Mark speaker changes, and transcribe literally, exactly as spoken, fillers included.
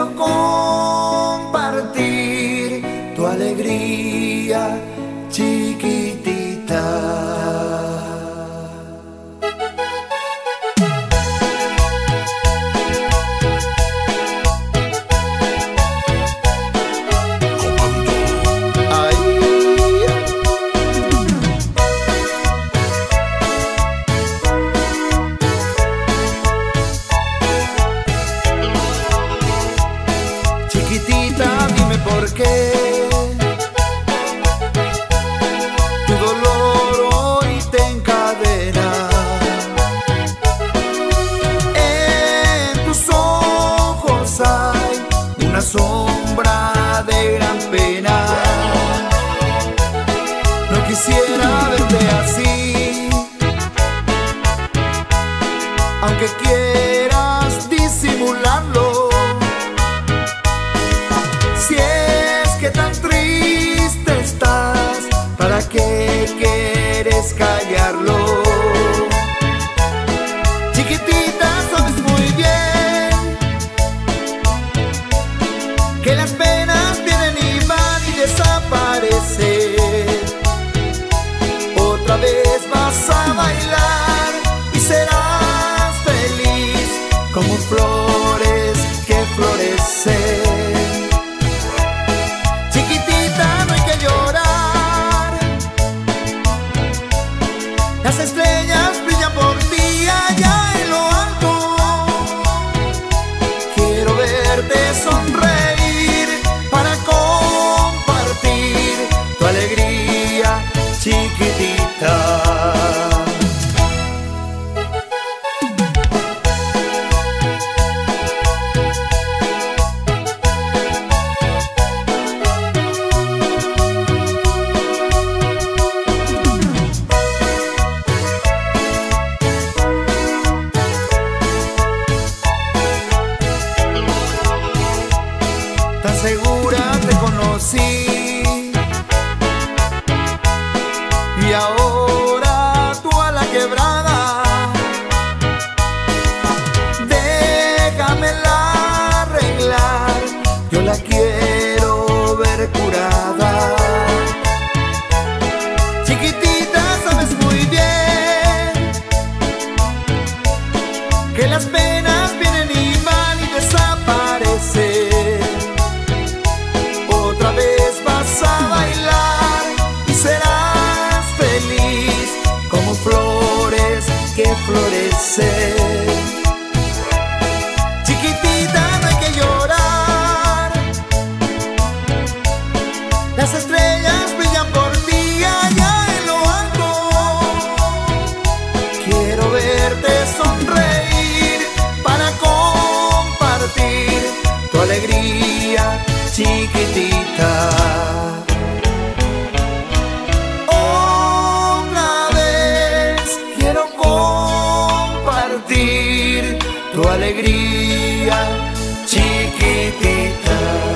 Speaker 1: quiero compartir tu alegría, chiquitita. Chiquitita, dime por qué tu dolor hoy te encadena. En tus ojos hay una sombra de gran pena. No quisiera verte así, aunque quieras disimularlo. Si es que tan triste estás, ¿para qué quieres callarlo? Chiquitita, sabes muy bien que las penas vienen y van y desaparecen. Otra vez vas a bailar y serás feliz como flores que florecen. Las estrellas brillan por ti allá en lo alto. Quiero verte sonreír para compartir tu alegría, chiquitita. Tan segura te conocí y ahora tú a la quebrada. Déjamela arreglar, yo la quiero ver curada. Chiquitita, sabes muy bien que las penas vienen y van y desaparecen. Otra vez vas a bailar y serás feliz como flores que florecen. Chiquitita, no hay que llorar. Las estrellas brillan por ti allá en lo alto. Quiero verte sonreír para compartir tu alegría, chiquitita. Otra vez quiero compartir tu alegría, chiquitita.